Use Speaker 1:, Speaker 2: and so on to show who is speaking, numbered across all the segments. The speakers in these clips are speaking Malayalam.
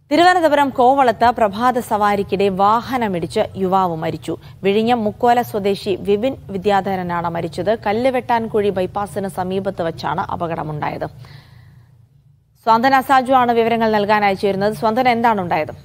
Speaker 1: തിരുവനന്തപുരം കോവളത്ത് പ്രഭാത സവാരിക്കിടെ വാഹനമിടിച്ച് യുവാവ് മരിച്ചു. വിഴിഞ്ഞം മുക്കോല സ്വദേശി വിപിൻ വിദ്യാധരനാണ് മരിച്ചത്. കല്ലുവെട്ടാൻകുഴി ബൈപ്പാസിന് സമീപത്ത് വച്ചാണ് അപകടമുണ്ടായത്. സ്വന്തന സാജു ആണ് വിവരങ്ങൾ നൽകാനായി ചേരുന്നത്. സ്വന്തന, എന്താണ് ഉണ്ടായത്?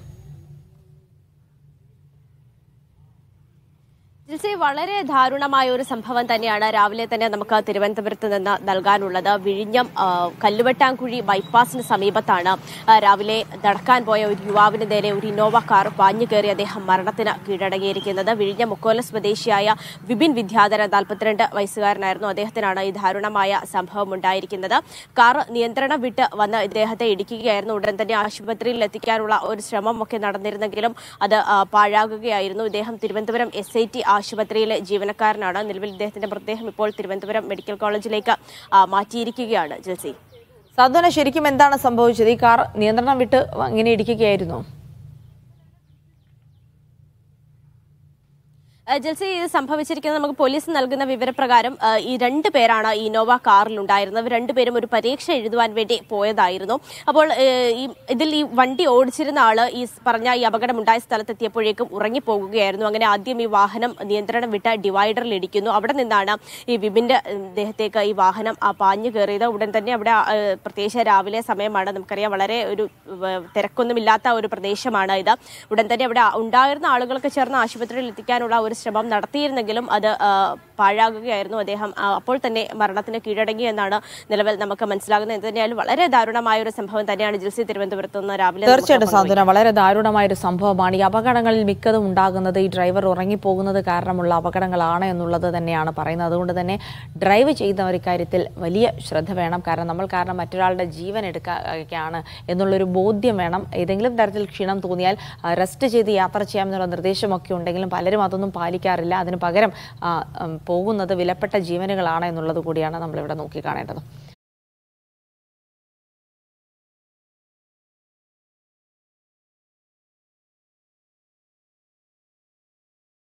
Speaker 2: വളരെ ദാരുണമായ ഒരു സംഭവം തന്നെയാണ് രാവിലെ തന്നെ നമുക്ക് തിരുവനന്തപുരത്ത് നിന്ന് നൽകാനുള്ളത്. വിഴിഞ്ഞം കല്ലുവെട്ടാൻകുഴി ബൈപ്പാസിന് സമീപത്താണ് രാവിലെ നടക്കാൻ പോയ ഒരു യുവാവിന് നേരെ ഒരു ഇന്നോവ കാർ പാഞ്ഞു കയറി അദ്ദേഹം മരണത്തിന് കീഴടങ്ങിയിരിക്കുന്നത്. വിഴിഞ്ഞം മുക്കോല സ്വദേശിയായ വിപിൻ വിദ്യാധരൻ 42 വയസ്സുകാരനായിരുന്നു. അദ്ദേഹത്തിനാണ് ഈ ദാരുണമായ സംഭവം ഉണ്ടായിരിക്കുന്നത്. കാർ നിയന്ത്രണം വിട്ട് വന്ന് ഇദ്ദേഹത്തെ ഇടിക്കുകയായിരുന്നു. ഉടൻ തന്നെ ആശുപത്രിയിൽ എത്തിക്കാനുള്ള ഒരു ശ്രമമൊക്കെ നടന്നിരുന്നെങ്കിലും അത് പാഴാകുകയായിരുന്നു. ഇദ്ദേഹം തിരുവനന്തപുരം SIT ആശുപത്രിയിലെ ജീവനക്കാരനാണ്. നിലവിൽ ഇദ്ദേഹത്തിന്റെ മൃതദേഹം ഇപ്പോൾ തിരുവനന്തപുരം മെഡിക്കൽ കോളേജിലേക്ക് മാറ്റിയിരിക്കുകയാണ്. ജൽസി,
Speaker 1: സാധുന, ശരിക്കും എന്താണ് സംഭവിച്ചത്? ഈ കാർ നിയന്ത്രണം വിട്ട് ഇങ്ങനെ ഇടിക്കുകയായിരുന്നു?
Speaker 2: ജൽസി, ഇത് സംഭവിച്ചിരിക്കുന്നത് നമുക്ക് പോലീസ് നൽകുന്ന വിവരപ്രകാരം ഈ 2 പേരാണ് ഈ ഇന്നോവ കാറിൽ ഉണ്ടായിരുന്നത്. 2 പേരും ഒരു പരീക്ഷ എഴുതുവാൻ വേണ്ടി പോയതായിരുന്നു. അപ്പോൾ ഇതിൽ ഈ വണ്ടി ഓടിച്ചിരുന്ന ആള് ഈ പറഞ്ഞ ഈ അപകടമുണ്ടായ സ്ഥലത്തെത്തിയപ്പോഴേക്കും ഉറങ്ങിപ്പോകുകയായിരുന്നു. അങ്ങനെ ആദ്യം ഈ വാഹനം നിയന്ത്രണം വിട്ട ഡിവൈഡറിൽ ഇടിക്കുന്നു. അവിടെ നിന്നാണ് ഈ വിപിന്റെ ദേഹത്തേക്ക് ഈ വാഹനം പാഞ്ഞു കയറിയത്. ഉടൻ തന്നെ അവിടെ പ്രത്യേകിച്ച് രാവിലെ സമയമാണ്, നമുക്കറിയാം വളരെ ഒരു തിരക്കൊന്നുമില്ലാത്ത ഒരു പ്രദേശമാണ് ഇത്. ഉടൻ തന്നെ അവിടെ ഉണ്ടായിരുന്ന ആളുകൾക്ക് ചേർന്ന് ആശുപത്രിയിൽ എത്തിക്കാനുള്ള ഒരു ശ്രമം നടത്തിയിരുന്നെങ്കിലും അത് പാഴാകുകയായിരുന്നു. അദ്ദേഹം അപ്പോൾ തന്നെ മരണത്തിന് കീഴടങ്ങി എന്നാണ് നിലവിൽ നമുക്ക് മനസ്സിലാകുന്നത്. എന്തുതന്നെയാലും വളരെ ദാരുണമായ ഒരു സംഭവം തന്നെയാണ് ജിൽസി തിരുവനന്തപുരത്ത് നിന്ന് രാവിലെ.
Speaker 1: തീർച്ചയായിട്ടും സാന്ത്വന, വളരെ ദാരുണമായ ഒരു സംഭവമാണ്. ഈ അപകടങ്ങളിൽ മിക്കതും ഉണ്ടാകുന്നത് ഈ ഡ്രൈവർ ഉറങ്ങിപ്പോകുന്നത് കാരണമുള്ള അപകടങ്ങളാണ് എന്നുള്ളത് തന്നെയാണ് പറയുന്നത്. അതുകൊണ്ട് തന്നെ ഡ്രൈവ് ചെയ്യുന്നവർ ഇക്കാര്യത്തിൽ വലിയ ശ്രദ്ധ വേണം. നമ്മൾ കാരണം മറ്റൊരാളുടെ ജീവൻ എടുക്കുകയാണ് എന്നുള്ളൊരു ബോധ്യം വേണം. ഏതെങ്കിലും തരത്തിൽ ക്ഷീണം തോന്നിയാൽ റെസ്റ്റ് ചെയ്ത് യാത്ര ചെയ്യാമെന്നുള്ള നിർദ്ദേശമൊക്കെ ഉണ്ടെങ്കിലും പലരും അതൊന്നും പാലിക്കാറില്ല. അതിന് പകരം പോകുന്നത് വിലപ്പെട്ട ജീവനുകളാണ് എന്നുള്ളത് കൂടിയാണ് നമ്മളിവിടെ നോക്കിക്കാണേണ്ടത്.